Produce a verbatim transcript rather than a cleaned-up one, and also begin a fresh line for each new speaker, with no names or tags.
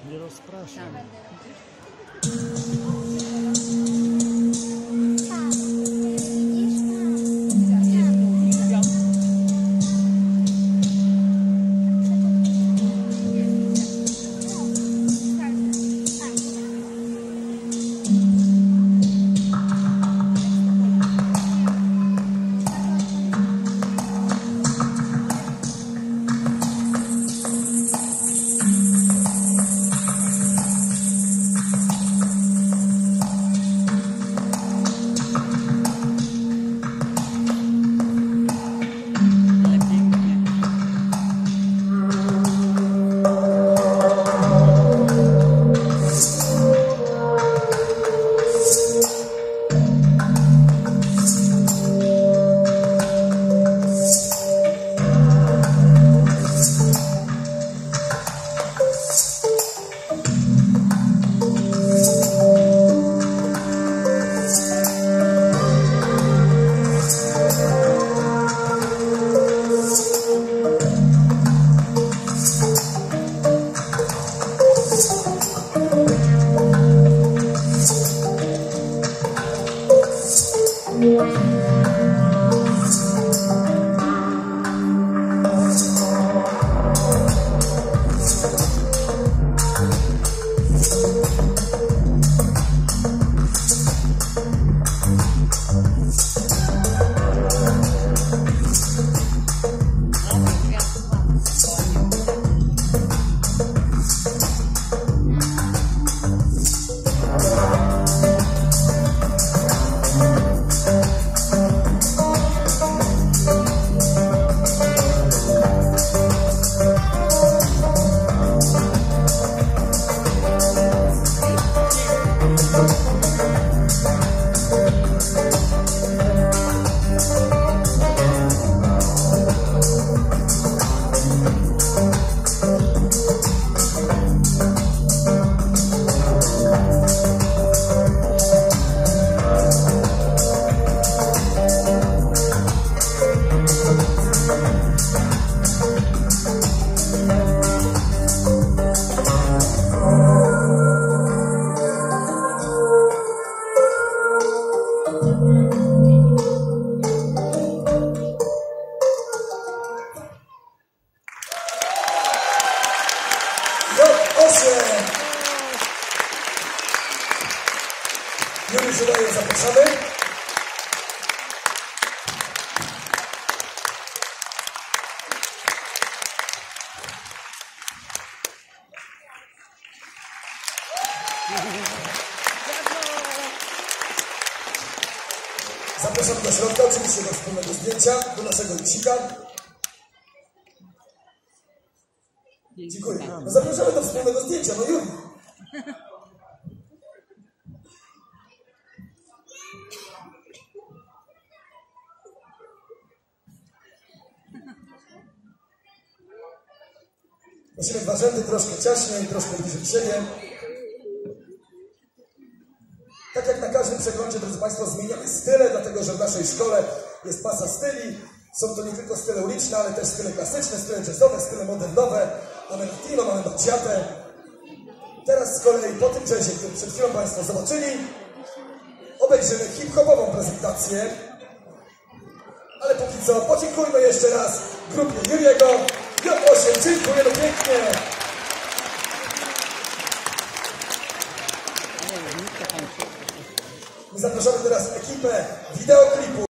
Nie rozpraszam.
Jury Żydaje, zapraszamy. Zapraszamy do środka, oczywiście do wspólnego zdjęcia, do naszego lisika. Dziękuję. No zapraszamy do wspólnego zdjęcia, no Juri. Musimy dwa rzędy, troszkę ciaśniej, troszkę bliżej siebie. Tak jak na każdym przeglądzie, drodzy Państwo, zmieniamy style, dlatego że w naszej szkole jest masa styli. Są to nie tylko style uliczne, ale też style klasyczne, style jazzowe, style modernowe. Mamy latino, mamy bachciatę. Teraz z kolei po tym jazzie, który przed chwilą Państwo zobaczyli, obejrzymy hip-hopową prezentację. Ale póki co podziękujmy jeszcze raz grupie Juriego. J osiem, dziękujemy pięknie. My zapraszamy teraz ekipę wideoklipu.